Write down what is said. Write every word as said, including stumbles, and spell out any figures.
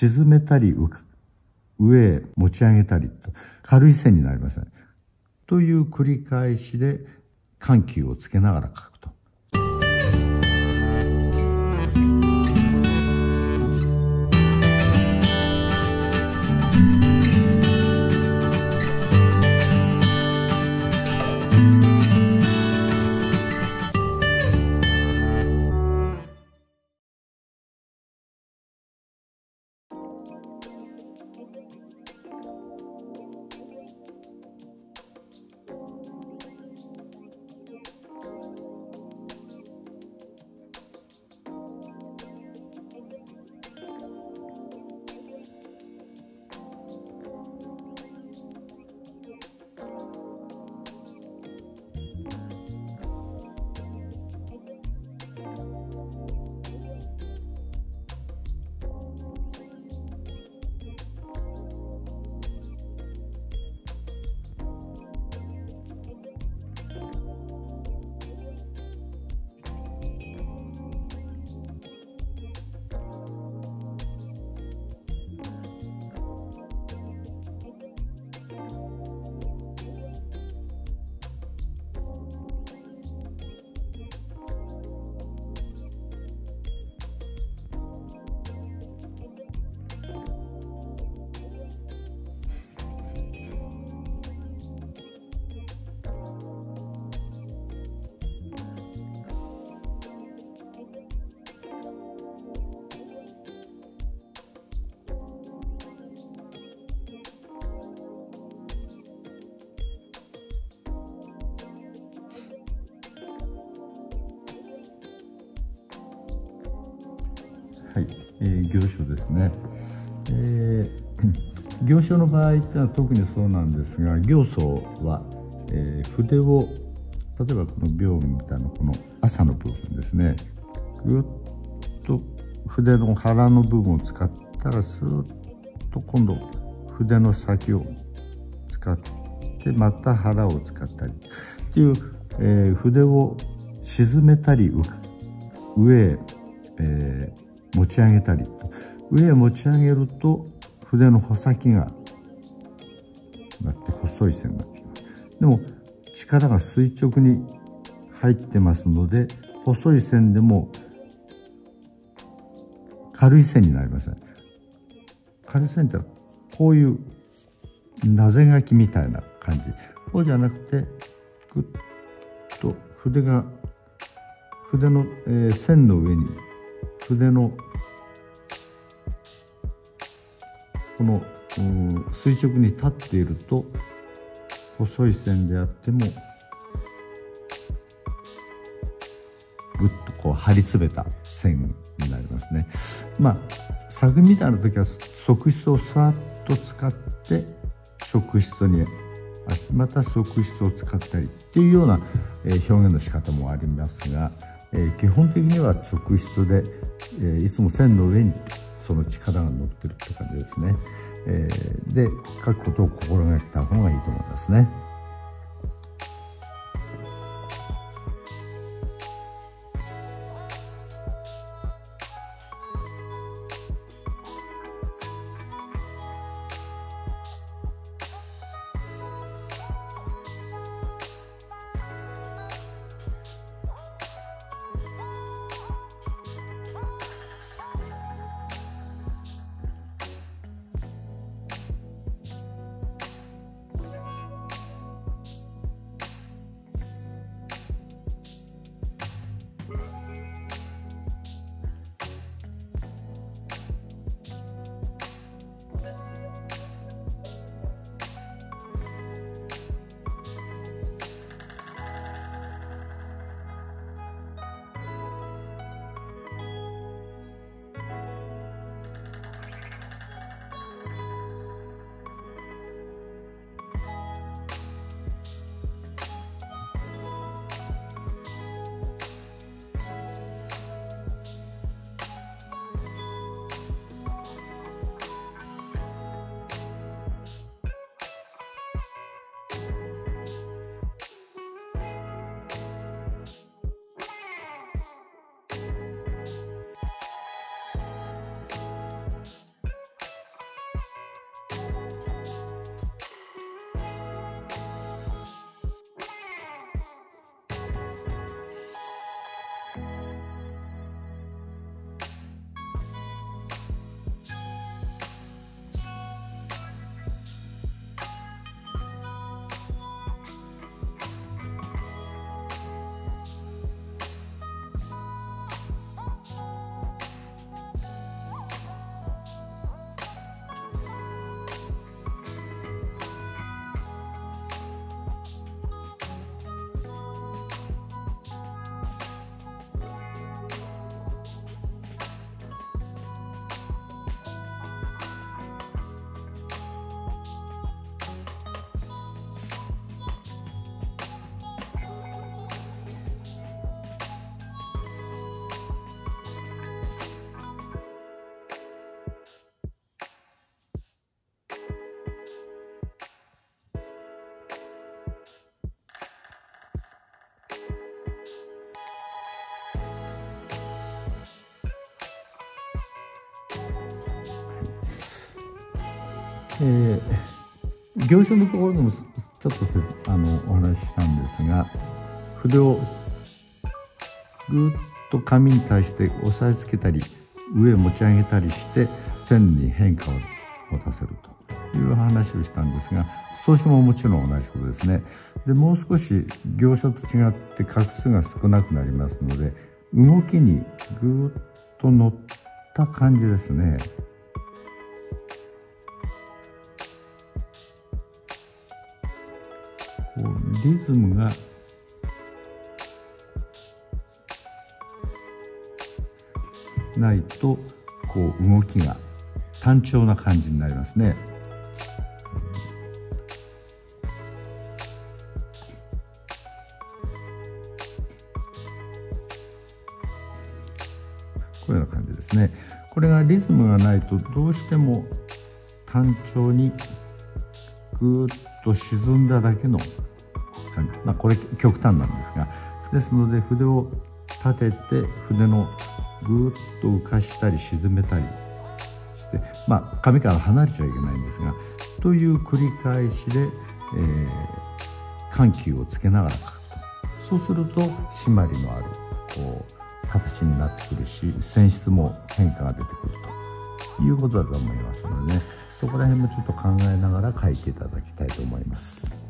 沈めたり上へ持ち上げたりと軽い線になりますね。という繰り返しで緩急をつけながら書くと。はい、えー、行書ですね。えー、行書の場合っていうのは特にそうなんですが、行書は、えー、筆を例えばこの屏風みたいなこの朝の部分ですね、ぐっと筆の腹の部分を使ったらスーッと今度筆の先を使ってまた腹を使ったりっていう、えー、筆を沈めたり上へ、えー持ち上げたりと上へ持ち上げると筆の穂先がなって細い線になってきます。でも力が垂直に入ってますので細い線でも軽い線になりません。軽い線ってこういうなぜ書きみたいな感じ、こうじゃなくてぐっと筆が筆の、えー、線の上に筆のこの垂直に立っていると細い線であってもぐっとこう張り詰めた線になりますね。まあ作みたいな時は側筆をさっと使って側筆にまた側筆を使ったりっていうような表現の仕方もありますが、基本的には直筆でいつも線の上にその力が乗ってるって感じですね。で書くことを心がけた方がいいと思いますね。 えー、行書のところでもちょっとせあのお話ししたんですが、筆をぐっと紙に対して押さえつけたり上持ち上げたりして線に変化を持たせるという話をしたんですが、草書ももちろん同じことですね。でもう少し行書と違って画数が少なくなりますので、動きにぐっと乗った感じですね。こうリズムがないとこう動きが単調な感じになりますね。こういうような感じですね。これがリズムがないとどうしても単調にぐーっと沈んだだけの感じ、まあ、これ極端なんですが、ですので筆を立てて筆のぐーっと浮かしたり沈めたりして、まあ紙から離れちゃいけないんですが、という繰り返しで、えー、緩急をつけながら書くと、そうすると締まりのあるこう形になってくるし、線質も変化が出てくるということだと思いますのでね、そこら辺もちょっと考えながら書いていただきたいと思います。